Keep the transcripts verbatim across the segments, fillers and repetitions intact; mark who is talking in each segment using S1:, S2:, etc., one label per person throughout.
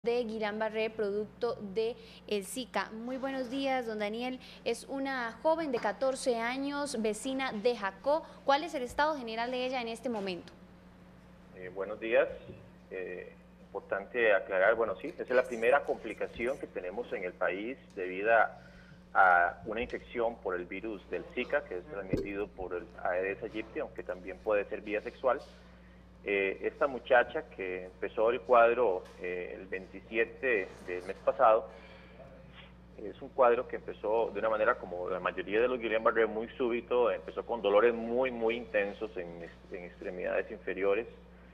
S1: de Guillain-Barré, producto de el Zika. Muy buenos días, don Daniel. Es una joven de catorce años, vecina de Jacó. ¿Cuál es el estado general de ella en este momento?
S2: Eh, buenos días. Eh, importante aclarar, bueno, sí, esa es la primera complicación que tenemos en el país debido a una infección por el virus del Zika, que es transmitido por el Aedes aegypti, aunque también puede ser vía sexual. Eh, esta muchacha que empezó el cuadro eh, el veintisiete del mes pasado, es un cuadro que empezó de una manera como la mayoría de los Guillain-Barré, muy súbito, empezó con dolores muy, muy intensos en, en extremidades inferiores,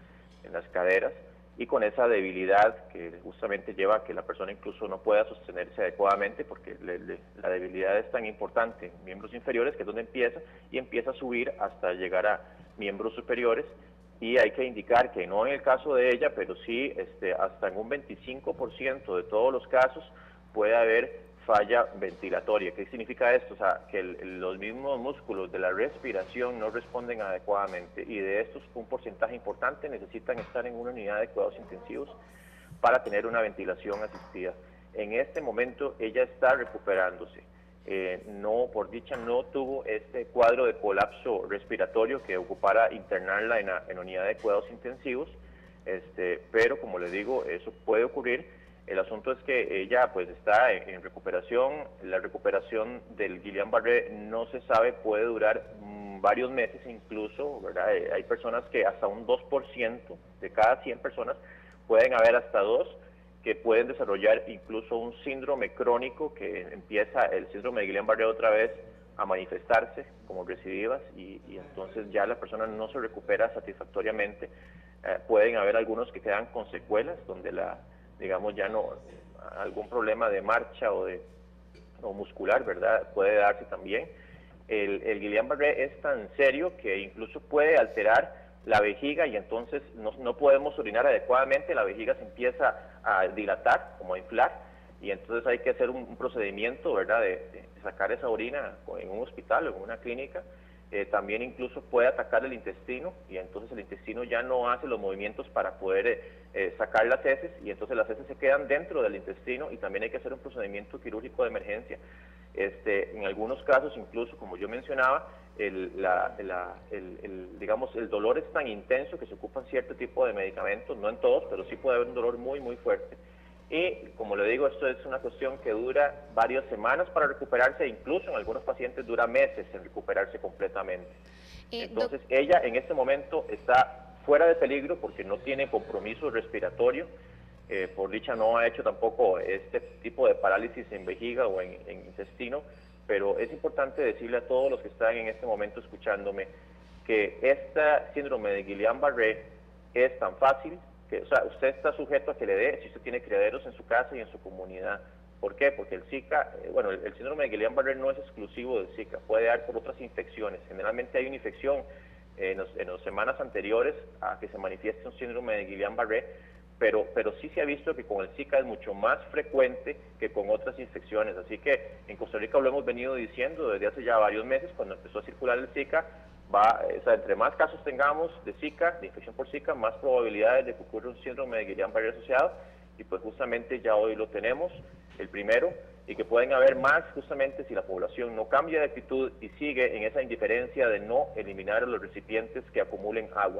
S2: en las caderas, y con esa debilidad que justamente lleva a que la persona incluso no pueda sostenerse adecuadamente, porque le, le, la debilidad es tan importante en miembros inferiores, que es donde empieza, y empieza a subir hasta llegar a miembros superiores. Y hay que indicar que no en el caso de ella, pero sí este, hasta en un veinticinco por ciento de todos los casos puede haber falla ventilatoria. ¿Qué significa esto? O sea, que el, los mismos músculos de la respiración no responden adecuadamente, y de estos un porcentaje importante necesitan estar en una unidad de cuidados intensivos para tener una ventilación asistida. En este momento ella está recuperándose. Eh, no, por dicha, no tuvo este cuadro de colapso respiratorio que ocupara internarla en, la, en unidad de cuidados intensivos, este, pero como les digo, eso puede ocurrir. El asunto es que ella pues está en, en recuperación. La recuperación del Guillain-Barré no se sabe, puede durar mmm, varios meses incluso, ¿verdad? Eh, hay personas que hasta un dos por ciento de cada cien personas, pueden haber hasta dos que pueden desarrollar incluso un síndrome crónico, que empieza el síndrome de Guillain-Barré otra vez a manifestarse como recidivas, y, y entonces ya la persona no se recupera satisfactoriamente. Eh, pueden haber algunos que quedan con secuelas, donde la, digamos, ya no, algún problema de marcha o de o muscular, ¿verdad? Puede darse también. El, el Guillain-Barré es tan serio que incluso puede alterar la vejiga, y entonces no, no podemos orinar adecuadamente, la vejiga se empieza a dilatar, como a inflar, y entonces hay que hacer un, un procedimiento, ¿verdad?, de, de sacar esa orina en un hospital o en una clínica. Eh, también incluso puede atacar el intestino, y entonces el intestino ya no hace los movimientos para poder eh, eh, sacar las heces, y entonces las heces se quedan dentro del intestino, y también hay que hacer un procedimiento quirúrgico de emergencia. Este, en algunos casos, incluso, como yo mencionaba, el, la, la, el, el, digamos, el dolor es tan intenso que se ocupan cierto tipo de medicamentos, no en todos, pero sí puede haber un dolor muy, muy fuerte. Y, como le digo, esto es una cuestión que dura varias semanas para recuperarse, e incluso en algunos pacientes dura meses en recuperarse completamente.
S1: Eh,
S2: Entonces, ella en este momento está fuera de peligro porque no tiene compromiso respiratorio. Eh, por dicha no ha hecho tampoco este tipo de parálisis en vejiga o en, en intestino, pero es importante decirle a todos los que están en este momento escuchándome que este síndrome de Guillain-Barré es tan fácil que, o sea, usted está sujeto a que le dé si usted tiene criaderos en su casa y en su comunidad. ¿Por qué? Porque el Zika, eh, bueno, el, el síndrome de Guillain-Barré no es exclusivo del Zika, puede dar por otras infecciones. Generalmente hay una infección eh, en, los, en las semanas anteriores a que se manifieste un síndrome de Guillain-Barré, pero, pero sí se ha visto que con el Zika es mucho más frecuente que con otras infecciones. Así que en Costa Rica lo hemos venido diciendo desde hace ya varios meses, cuando empezó a circular el Zika. Va, o sea, entre más casos tengamos de Zika, de infección por Zika, más probabilidades de que ocurra un síndrome de Guillain-Barré asociado, y pues justamente ya hoy lo tenemos, el primero, y que pueden haber más justamente si la población no cambia de actitud y sigue en esa indiferencia de no eliminar los recipientes que acumulen agua.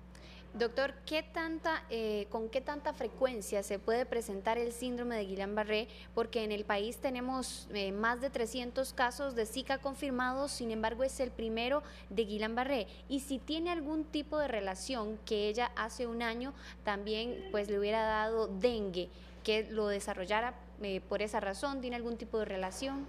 S1: Doctor, ¿qué tanta, eh, ¿con qué tanta frecuencia se puede presentar el síndrome de Guillain-Barré? Porque en el país tenemos eh, más de trescientos casos de Zika confirmados, sin embargo es el primero de Guillain-Barré. Y si tiene algún tipo de relación, que ella hace un año también pues le hubiera dado dengue, que lo desarrollara eh, por esa razón, ¿tiene algún tipo de relación?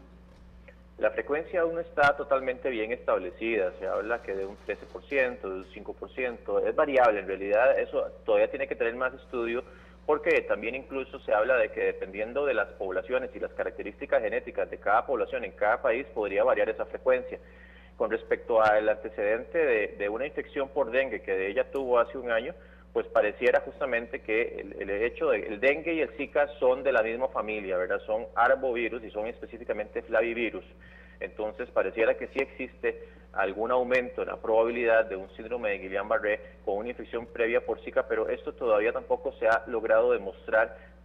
S2: La frecuencia aún está totalmente bien establecida, se habla que de un trece por ciento, de un cinco por ciento, es variable, en realidad eso todavía tiene que tener más estudio, porque también incluso se habla de que dependiendo de las poblaciones y las características genéticas de cada población en cada país podría variar esa frecuencia. Con respecto al antecedente de, de una infección por dengue que ella tuvo hace un año, pues pareciera justamente que el, el hecho de el dengue y el Zika son de la misma familia, ¿verdad? Son arbovirus y son específicamente flavivirus. Entonces pareciera que sí existe algún aumento en la probabilidad de un síndrome de Guillain-Barré con una infección previa por Zika, pero esto todavía tampoco se ha logrado demostrar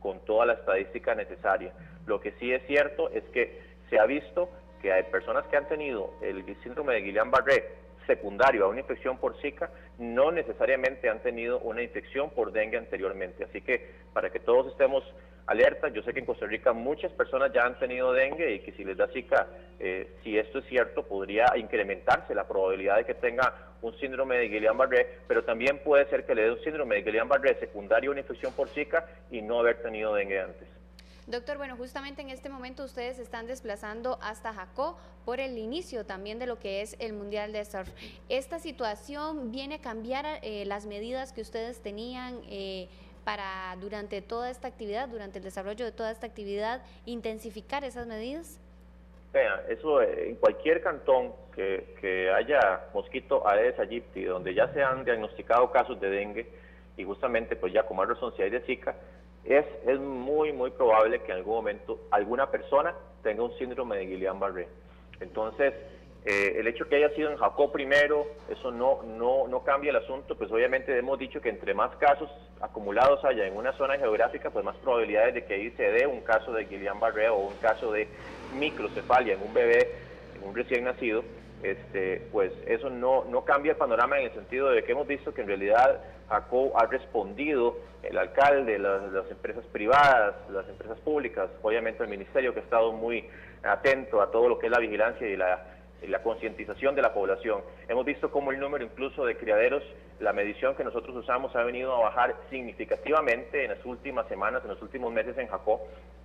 S2: con toda la estadística necesaria. Lo que sí es cierto es que se ha visto que hay personas que han tenido el síndrome de Guillain-Barré secundario a una infección por Zika, no necesariamente han tenido una infección por dengue anteriormente. Así que para que todos estemos alerta, yo sé que en Costa Rica muchas personas ya han tenido dengue y que si les da Zika, eh, si esto es cierto, podría incrementarse la probabilidad de que tenga un síndrome de Guillain-Barré, pero también puede ser que le dé un síndrome de Guillain-Barré secundario a una infección por Zika y no haber tenido dengue antes.
S1: Doctor, bueno, justamente en este momento ustedes se están desplazando hasta Jacó por el inicio también de lo que es el Mundial de Surf. ¿Esta situación viene a cambiar eh, las medidas que ustedes tenían eh, para durante toda esta actividad, durante el desarrollo de toda esta actividad, intensificar esas medidas?
S2: Vean, eso eh, en cualquier cantón que, que haya mosquito Aedes aegypti, donde ya se han diagnosticado casos de dengue, y justamente pues ya como hay razón si hay de Zika, Es, es muy, muy probable que en algún momento alguna persona tenga un síndrome de Guillain-Barré. Entonces, eh, el hecho que haya sido en Jacó primero, eso no, no, no cambia el asunto, pues obviamente hemos dicho que entre más casos acumulados haya en una zona geográfica, pues más probabilidades de que ahí se dé un caso de Guillain-Barré o un caso de microcefalia en un bebé, en un recién nacido. Este, pues eso no, no cambia el panorama en el sentido de que hemos visto que en realidad Jacó ha respondido, el alcalde, las, las empresas privadas, las empresas públicas, obviamente el ministerio que ha estado muy atento a todo lo que es la vigilancia y la, y la concientización de la población. Hemos visto cómo el número incluso de criaderos, la medición que nosotros usamos ha venido a bajar significativamente en las últimas semanas, en los últimos meses en Jacó.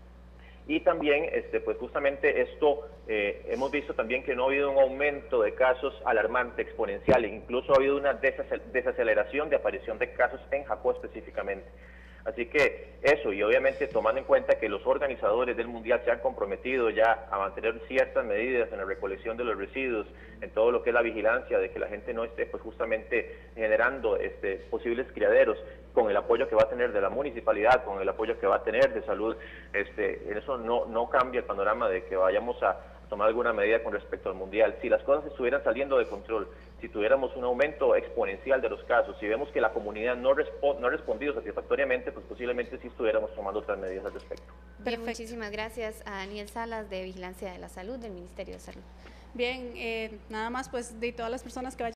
S2: Y también, este, pues justamente esto, eh, hemos visto también que no ha habido un aumento de casos alarmante, exponencial, incluso ha habido una desaceleración de aparición de casos en Jacó específicamente. Así que eso, y obviamente tomando en cuenta que los organizadores del Mundial se han comprometido ya a mantener ciertas medidas en la recolección de los residuos, en todo lo que es la vigilancia, de que la gente no esté pues justamente generando este, posibles criaderos, con el apoyo que va a tener de la municipalidad, con el apoyo que va a tener de salud, este, eso no, no cambia el panorama de que vayamos a tomar alguna medida con respecto al Mundial. Si las cosas estuvieran saliendo de control, si tuviéramos un aumento exponencial de los casos, si vemos que la comunidad no, respo no ha respondido satisfactoriamente, pues posiblemente sí estuviéramos tomando otras medidas al respecto.
S1: Bien, muchísimas gracias a Daniel Salas de Vigilancia de la Salud del Ministerio de Salud.
S3: Bien, eh, nada más pues de todas las personas que vayan